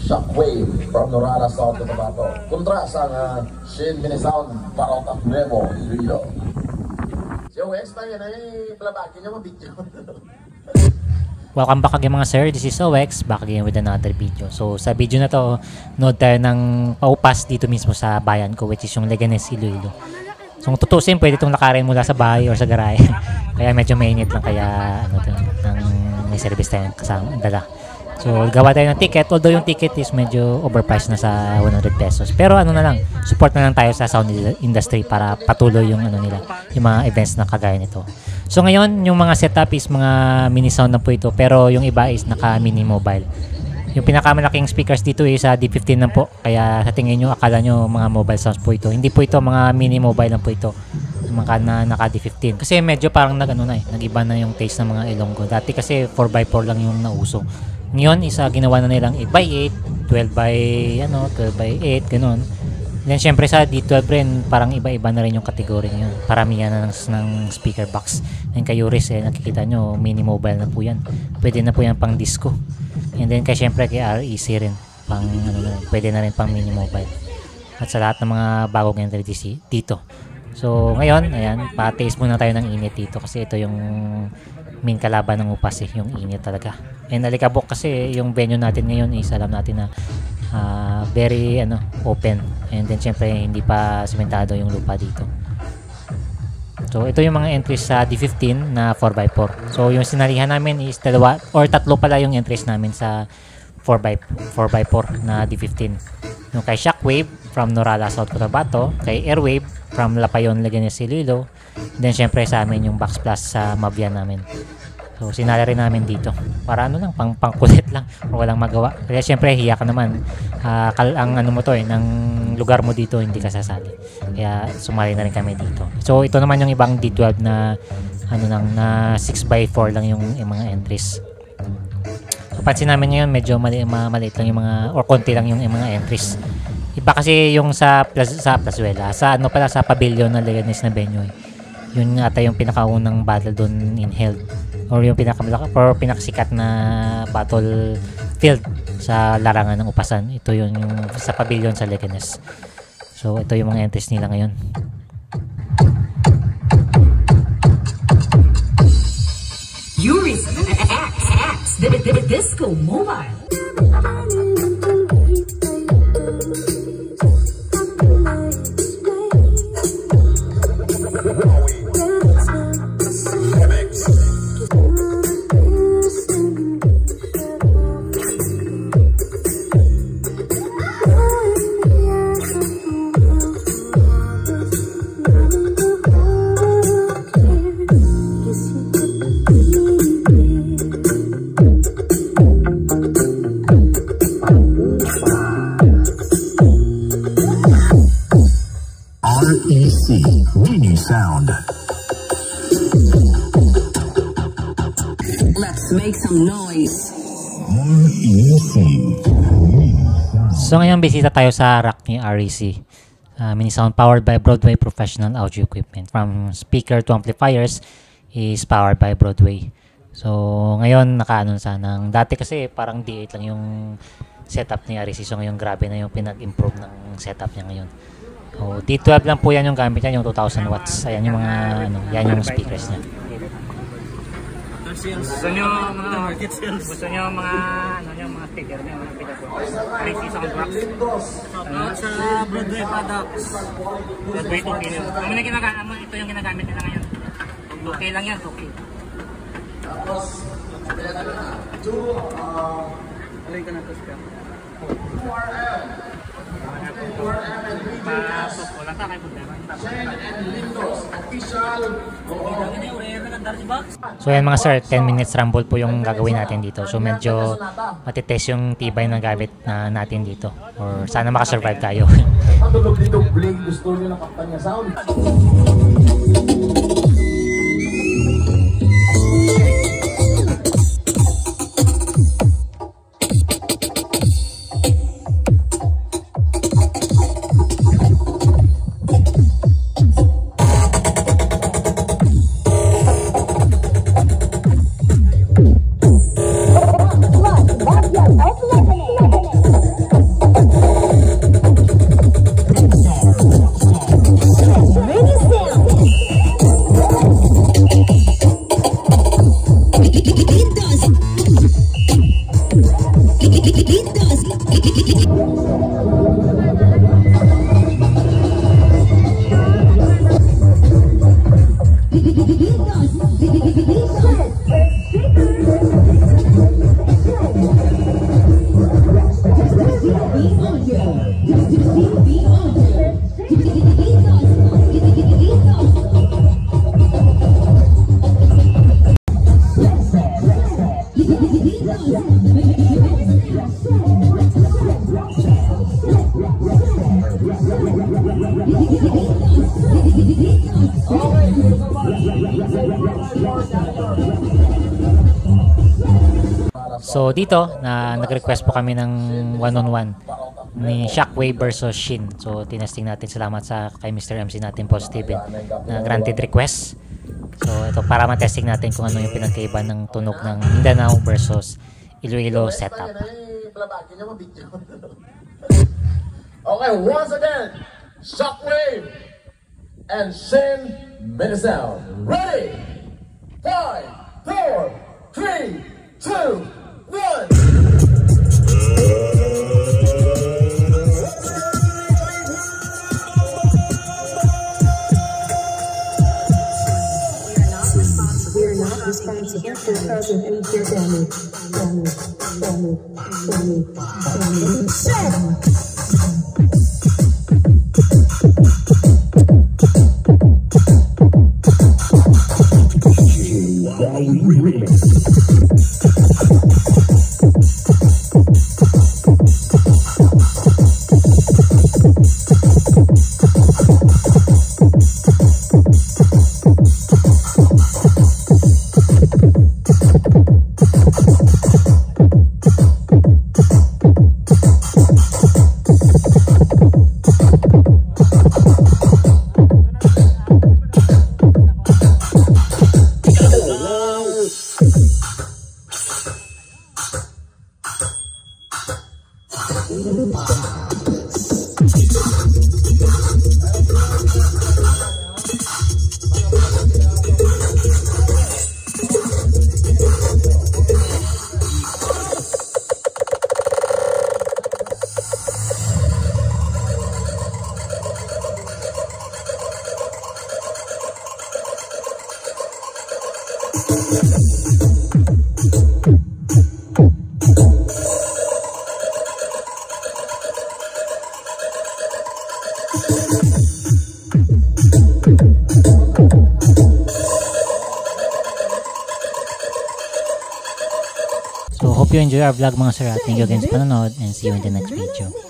Shockwave from Norada, South Cotabato. Kontra sa Shin Minisound, Parota Nuevo, Iloilo. Si OX na yan ay blabaki niya mabidyo. Welcome back again mga sir, this is OX, back again with another video. So sa video na to, nood tayo ng paupas dito mismo sa bayan ko, which is yung Leganes, Iloilo. So kung tutusin, pwede itong lakarin mula sa bahay or sa garahe. Kaya medyo mainit lang, kaya ano to, may service tayong kasama, dala. So gawa tayo ng ticket, although yung ticket is medyo overpriced na sa 100 pesos. Pero ano na lang, support na lang tayo sa sound industry para patuloy yung ano nila, yung mga events na kagaya nito. So ngayon, yung mga setup is mga mini sound na po ito, pero yung iba is naka mini mobile. Yung pinakamalaking speakers dito is D15 na po, kaya sa tingin nyo, akala nyo mga mobile sounds po ito. Hindi po ito, mga mini mobile lang po ito, mga naka D15. Kasi medyo parang nag-iba na yung taste ng mga Ilonggo. Dati kasi 4x4 lang yung nauso. Ngayon, ginawa na nilang 8x8, 12x8, ganun. Then syempre sa D12 rin, parang iba-iba na rin yung kategory ngayon. Paramihan na ng speaker box. And kay Uris, nakikita nyo, mini mobile na po yan. Pwede na po yan pang disco. And then kay syempre kay REC rin, pang, pwede na rin pang mini mobile. At sa lahat ng mga bagong entry dito. So ngayon, ayan, pa-taste muna tayo ng init dito kasi ito yung main kalaban ng upas yung init talaga. And Alikabok kasi yung venue natin ngayon is alam natin na very open, and then syempre hindi pa sementado yung lupa dito. So ito yung mga entries sa D15 na 4x4. So yung sinalihan namin is tatlo pala yung entries namin sa 4x4 na D15. Yung kay Shockwave from Norada, South Cotabato, kay Airwave from Lapayon, Leganes, Iloilo, then syempre sa amin yung Box Plus sa Mabian namin. So sinala rin namin dito para lang, pangkulit lang kung walang magawa. Kaya syempre hiya ka naman, ang mo to ng lugar mo dito hindi ka sasali. Kaya sumali na rin kami dito. So ito naman yung ibang D12 na na 6x4 lang yung mga entries. So pansin namin ngayon medyo maliit lang yung mga, or konti lang yung mga entries. Iba kasi yung sa Plazuela, sa sa pavilion ng Leganes na venue. Yun ata yung pinakaunang battle doon in held, or yung pinakasikat na battlefield sa larangan ng upasan. Ito yung sa pavilion sa Leganes. So ito yung mga entries nila ngayon. Uris X Disco Mobile. REC Mini Sound. Let's make some noise. REC. So ngayon bisita tayo sa rack ni REC. Mini Sound powered by Broadway Professional Audio Equipment. From speaker to amplifiers is powered by Broadway. So ngayon sanang dati kasi parang D8 lang yung setup ni REC. So ngayon grabe na yung pinag-improve ng setup niya ngayon. So D12 lang po yan yung gamit niya, yung 2000 watts. Ayan yung mga yan yung speakers niya. Gusto nyo mga mga speaker niya, mga pinapos. REC Soundbox. Sa Broadway products. Broadway 2K. Ito yung ginagamit nila ngayon. 2K lang yan, 2K. Tapos, alay ka na ito siya. 4M. 4M and Pasok. Wala ta kayo problema. So yan mga sir, 10 minutes rumble po yung gagawin natin dito. So medyo matitest yung tibay ng gamit natin dito. Or sana makasurvive tayo. Patulog dito, Blake, gusto nyo ng kampanya sound. So dito na nag-request po kami ng one-on-one ni Shockwave versus Shin. So tinesting natin, salamat sa kay Mr. MC natin po, Steven, na granted request. So ito para matesting natin kung ano yung pinagkaiba ng tunog ng Mindanao versus Iloilo setup. Okay, once again, Shockwave and Shin Minisound. Ready? 5, 4, 3, 2, 1. Responsible for causing any ear damage. So hope you enjoy our vlog mga sir. Thank you again sa panonood and see you in the next video.